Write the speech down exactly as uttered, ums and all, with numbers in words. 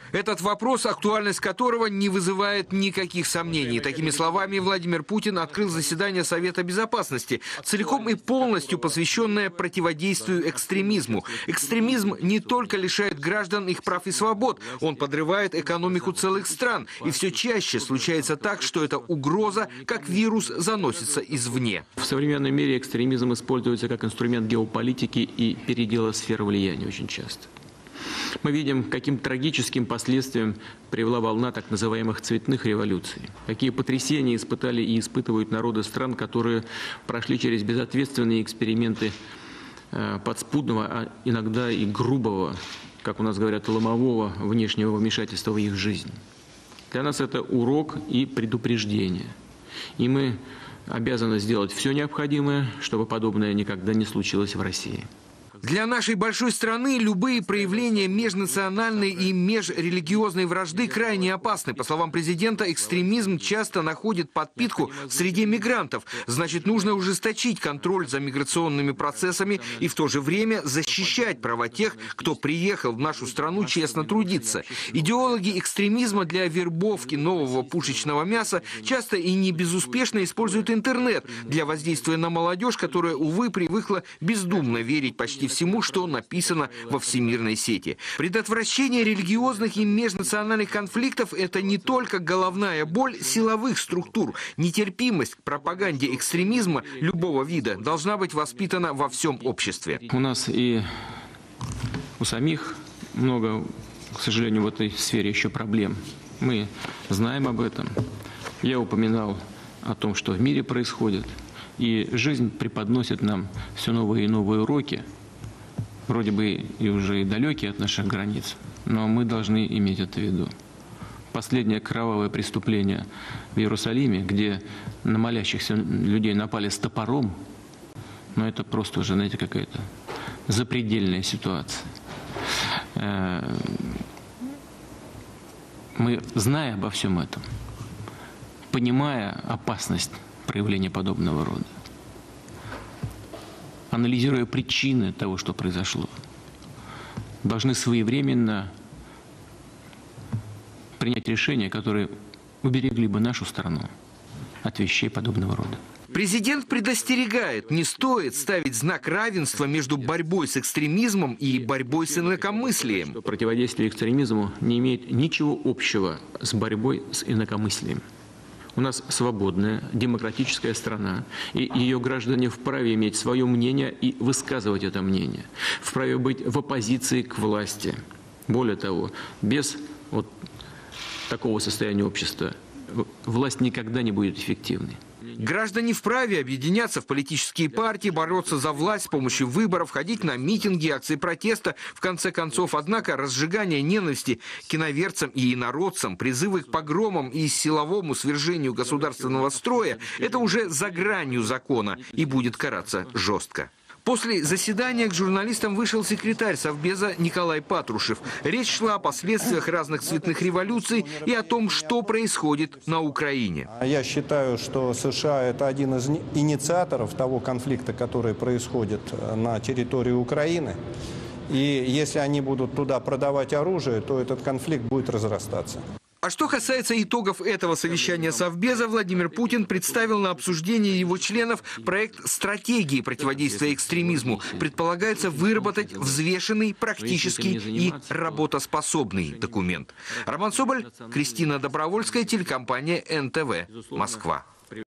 Этот вопрос, актуальность которого не вызывает никаких сомнений. Такими словами Владимир Путин открыл заседание Совета Безопасности, целиком и полностью посвященное противодействию экстремизму. Экстремизм не только лишает граждан их прав и свобод, он подрывает экономику целых стран. И все чаще случается так, что эта угроза, как вирус, заносится извне. В современном мире экстремизм используется как инструмент геополитики и передела сфер влияния очень часто. Мы видим, каким трагическим последствиям привела волна так называемых цветных революций. Какие потрясения испытали и испытывают народы стран, которые прошли через безответственные эксперименты подспудного, а иногда и грубого, как у нас говорят, ломового внешнего вмешательства в их жизнь. Для нас это урок и предупреждение. И мы обязаны сделать все необходимое, чтобы подобное никогда не случилось в России. Для нашей большой страны любые проявления межнациональной и межрелигиозной вражды крайне опасны. По словам президента, экстремизм часто находит подпитку в среде мигрантов. Значит, нужно ужесточить контроль за миграционными процессами и в то же время защищать права тех, кто приехал в нашу страну честно трудиться. Идеологи экстремизма для вербовки нового пушечного мяса часто и не безуспешно используют интернет для воздействия на молодежь, которая, увы, привыкла бездумно верить почти всему, что написано во всемирной сети. Предотвращение религиозных и межнациональных конфликтов – это не только головная боль силовых структур. Нетерпимость к пропаганде экстремизма любого вида должна быть воспитана во всем обществе. У нас и у самих много, к сожалению, в этой сфере еще проблем. Мы знаем об этом. Я упоминал о том, что в мире происходит. И жизнь преподносит нам все новые и новые уроки, вроде бы и уже и далекие от наших границ, но мы должны иметь это в виду. Последнее кровавое преступление в Иерусалиме, где на молящихся людей напали с топором, но это просто уже, знаете, какая-то запредельная ситуация. Мы, зная обо всем этом, понимая опасность проявления подобного рода, анализируя причины того, что произошло, должны своевременно принять решения, которые уберегли бы нашу страну от вещей подобного рода. Президент предостерегает, не стоит ставить знак равенства между борьбой с экстремизмом и борьбой с инакомыслием. Противодействие экстремизму не имеет ничего общего с борьбой с инакомыслием. У нас свободная, демократическая страна, и ее граждане вправе иметь свое мнение и высказывать это мнение. Вправе быть в оппозиции к власти. Более того, без вот такого состояния общества власть никогда не будет эффективной. Граждане вправе объединяться в политические партии, бороться за власть с помощью выборов, ходить на митинги, акции протеста. В конце концов, однако, разжигание ненависти к иноверцам и инородцам, призывы к погромам и силовому свержению государственного строя – это уже за гранью закона и будет караться жестко. После заседания к журналистам вышел секретарь Совбеза Николай Патрушев. Речь шла о последствиях разных цветных революций и о том, что происходит на Украине. Я считаю, что США – это один из инициаторов того конфликта, который происходит на территории Украины. И если они будут туда продавать оружие, то этот конфликт будет разрастаться. А что касается итогов этого совещания Совбеза, Владимир Путин представил на обсуждение его членов проект стратегии противодействия экстремизму. Предполагается выработать взвешенный, практический и работоспособный документ. Роман Соболь, Кристина Добровольская, телекомпания эн тэ вэ, Москва.